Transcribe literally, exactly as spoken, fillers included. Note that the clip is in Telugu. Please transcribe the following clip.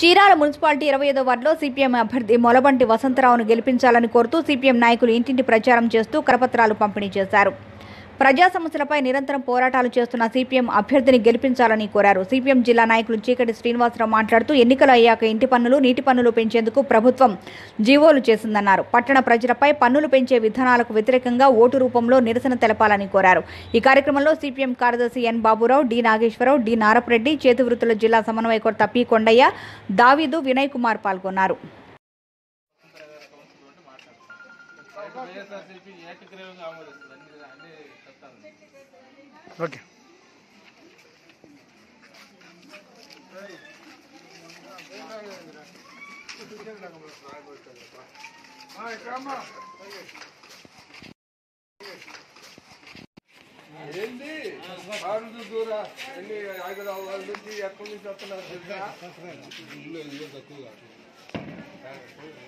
చీరాల మున్సిపాలిటీ ఇరవై ఐదో వార్డులో సిపిఎం అభ్యర్థి మొలబంటి వసంతరావును గెలిపించాలని కోరుతూ సిపిఎం నాయకులు ఇంటింటి ప్రచారం చేస్తూ కరపత్రాలు పంపిణీ చేశారు. ప్రజా సమస్యలపై నిరంతరం పోరాటాలు చేస్తున్న సిపిఎం అభ్యర్థిని గెలిపించాలని కోరారు. సిపిఎం జిల్లా నాయకులు చీకటి శ్రీనివాసరావు మాట్లాడుతూ ఎన్నికలు అయ్యాక ఇంటి పన్నులు, నీటి పన్నులు పెంచేందుకు ప్రభుత్వం జీవోలు చేసిందన్నారు. పట్టణ ప్రజలపై పన్నులు పెంచే విధానాలకు వ్యతిరేకంగా ఓటు రూపంలో నిరసన తెలపాలని కోరారు. ఈ కార్యక్రమంలో సిపిఎం కార్యదర్శి N Baburao, D Nageswararao, D Narapareddy, చేతివృత్తుల జిల్లా సమన్వయకర్త పి కొండయ్య, దావీదు, వినయ్ కుమార్ పాల్గొన్నారు. ఓకే ఏంటి ఆరు దూరా ఎన్ని హైదరాబాద్ నుంచి ఎక్కడి నుంచి వస్తున్నారు తెలుసా?